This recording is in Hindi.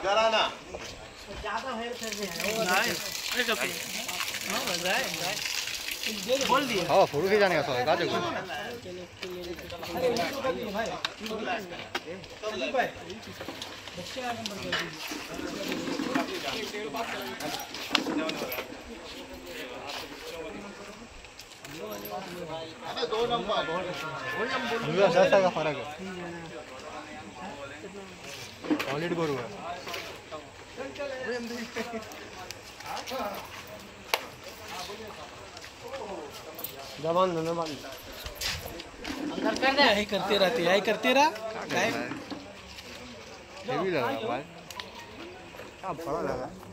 गराना ज्यादा हेर फेर नहीं है बोल दिए हाँ फोटो खींचाने का सोचा काजू भाई बच्चे आ नंबर अरे 2 नंबर जैसा का फर्क है ऑलरेडी बोल रहा है जवान धन्यवाद अंदर कर दे यही करते रहती है यही करते रहा हेवी लगा भाई क्या बड़ा लगा